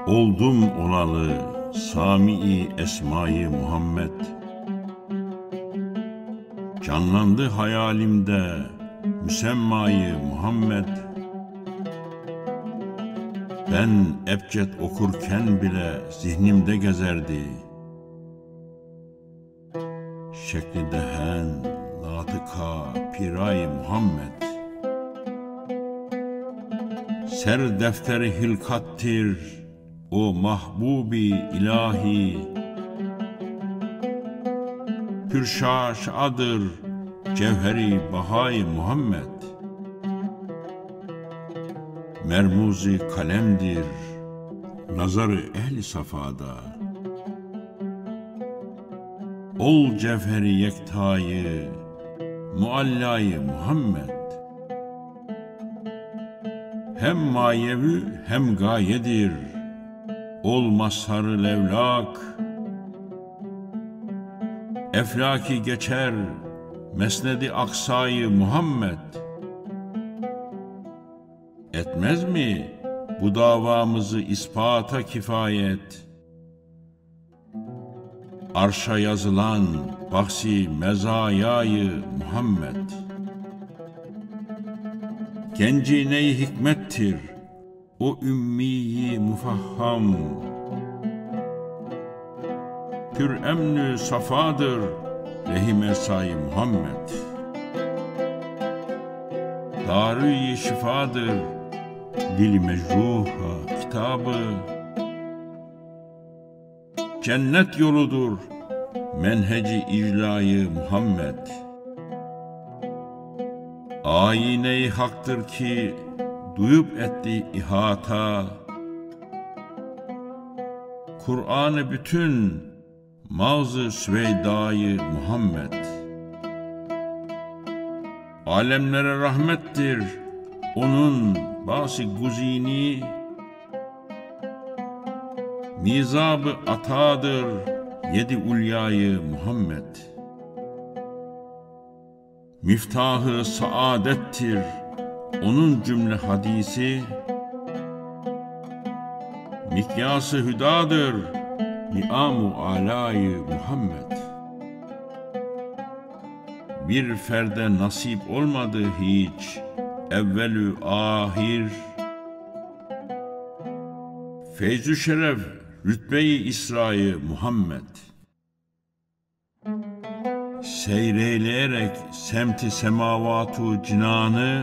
Oldum olalı Sami-i Esma-i Muhammed. Canlandı hayalimde müsemma-i Muhammed. Ben ebced okurken bile zihnimde gezerdi. Şekli dehen, natıka, piray Muhammed. Ser defteri hilkattir o mahbubi ilahi. Pürşaş adır cevheri bahay Muhammed. Mermuzi kalemdir nazarı ehli safada. Ol cevheri yektayı muallayı Muhammed. Hem mayevi hem gayedir ol mazharı levlak. Eflaki geçer mesnedi aksayı Muhammed. Etmez mi bu davamızı ispata kifayet? Arşa yazılan bahsi mezayayı Muhammed. Gencine-i hikmettir o ümmi-i mufahham. Pür emnü safadır lehim-i Muhammed. Darü-i şifadır dil-i mecruha kitabı. Cennet yoludur menheci icra-i Muhammed. Ayine-i haktır ki duyup etti ihata. Kur'an-ı bütün mağz-ı süveyda-i Muhammed. Alemlere rahmettir onun bası guzini. Mizab-ı atadır yedi ulyayı Muhammed. Miftahı saadettir onun cümle hadisi. Mikyası hüdadır ni'am-ı alâ-i Muhammed. Bir ferde nasip olmadı hiç evvelü ahir. Feyzü şeref rütbe-i İsra-i Muhammed. Seyreyleyerek semti semavatu cinanı.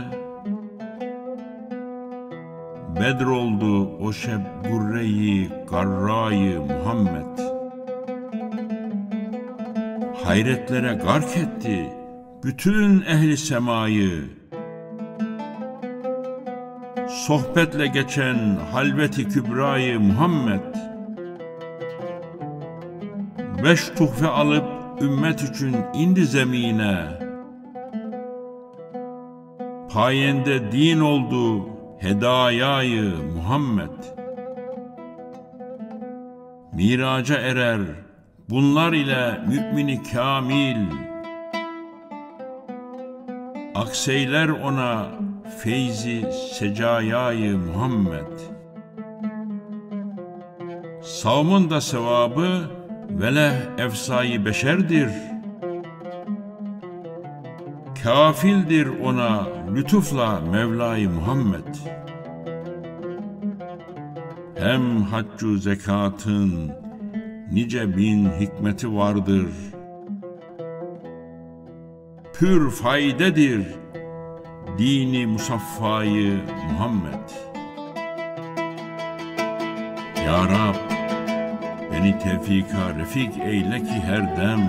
Bedr oldu o şeb gurre-i garra-i Muhammed. Hayretlere gark etti bütün ehli semayı. Sohbetle geçen halveti kübra-i Muhammed. 5 tuhfe alıp ümmet için indi zemine. Payende din oldu hedayayı Muhammed. Miraca erer bunlar ile mümini kamil. Akseyler ona feyzi secayayı Muhammed. Savmın da sevabı veleh efsayı beşerdir. Kafildir ona lütufla Mevla-i Muhammed. Hem haccu zekatın nice bin hikmeti vardır. Pür faydedir dini musaffayı Muhammed. Ya Rab, beni tevfika refik eyle ki her dem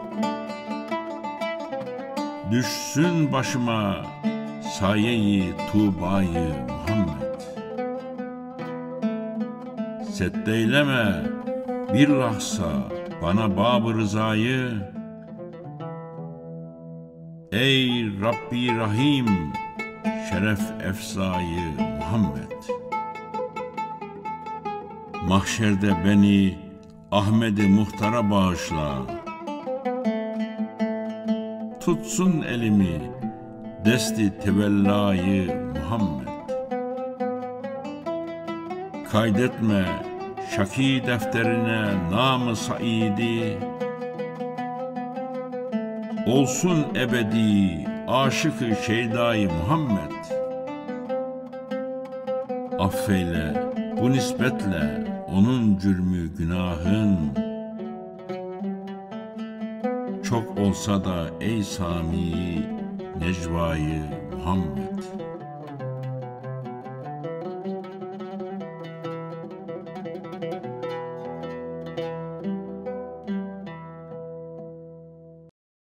düşsün başıma saye-i Tuğba-yı Muhammed. Seddeyleme bir lahza bana Bab-ı Rızayı. Ey Rabbi Rahim şeref efzayı Muhammed. Mahşerde beni Ahmed-i Muhtar'a bağışla. Tutsun elimi desti tevellayı Muhammed. Kaydetme Şaki defterine namı saidi, olsun ebedi aşık-ı şeyda-i Muhammed. Affeyle bu nispetle onun cürmü günahın, çok olsa da ey Sami Necvayı Muhammed.